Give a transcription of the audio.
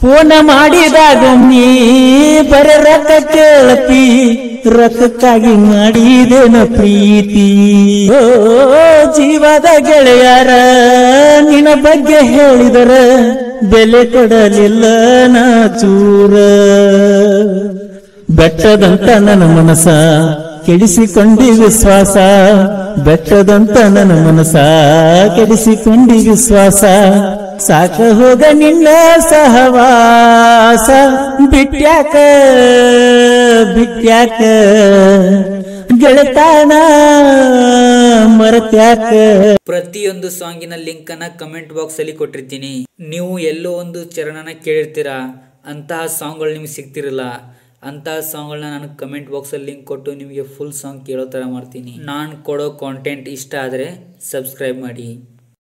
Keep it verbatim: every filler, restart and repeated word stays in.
ಫೋನ ಮಾಡಿದಾಗೊಮ್ಮಿ ಬರೆ ರೊಕ್ಕ ಕೇಳತಿ, ರೊಕ್ಕಕ್ಕಾಗಿ ಮಾಡಿದೇನ ಪ್ರೀತಿ. ಓ ಜೀವದ ಗೆಳೆಯರ ನಿನ್ನ ಬಗ್ಗೆ ಹೇಳಿದರ ಬೆಲೆ ಕೊಡಲಿಲ್ಲ ನಾ ಚೂರ. ಬೆಟ್ಟದಂತ ನನ್ನ ಮನಸ ಕೆಡಿಸಿಕೊಂಡಿ ವಿಶ್ವಾಸ, ಬೆಟ್ಟದಂತ ನನ್ನ ಮನಸ ಕೆಡಿಸಿಕೊಂಡಿ ವಿಶ್ವಾಸ. ಸಾಕ ಹೋಗ ನಿನ್ನ ಸಹವಾಸ, ಬಿಟ್ಯಾಕ ಬಿಟ್ಯಾಕ ಗೆಳತಾನ ಮರತ್ಯಾಕ. ಪ್ರತಿಯೊಂದು ಸಾಂಗಿನ ಲಿಂಕ್ ಅನ್ನ ಕಮೆಂಟ್ ಬಾಕ್ಸ್ ಅಲ್ಲಿ ಕೊಟ್ಟಿರ್ತೀನಿ. ನೀವು ಎಲ್ಲೋ ಒಂದು ಚರಣನ ಕೇಳಿರ್ತೀರಾ, ಅಂತಹ ಸಾಂಗ್ಗಳು ನಿಮ್ಗೆ ಸಿಗ್ತಿರಲ್ಲ. ಅಂತಹ ಸಾಂಗ್ಗಳನ್ನ ನಾನು ಕಮೆಂಟ್ ಬಾಕ್ಸಲ್ಲಿ ಲಿಂಕ್ ಕೊಟ್ಟು ನಿಮಗೆ ಫುಲ್ ಸಾಂಗ್ ಕೇಳೋ ಥರ ಮಾಡ್ತೀನಿ. ನಾನು ಕೊಡೋ ಕಾಂಟೆಂಟ್ ಇಷ್ಟ ಆದರೆ ಸಬ್ಸ್ಕ್ರೈಬ್ ಮಾಡಿ.